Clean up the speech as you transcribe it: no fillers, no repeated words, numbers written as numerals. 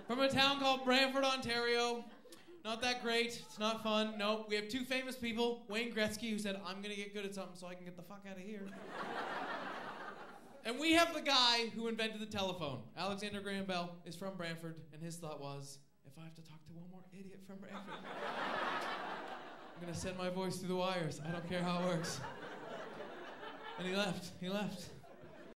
From a town called Brantford, Ontario. Not that great. It's not fun. Nope. We have two famous people. Wayne Gretzky, who said, I'm going to get good at something so I can get the fuck out of here. And we have the guy who invented the telephone. Alexander Graham Bell is from Brantford, and his thought was, if I have to talk to one more idiot from Brantford, I'm going to send my voice through the wires. I don't care how it works. And he left. He left.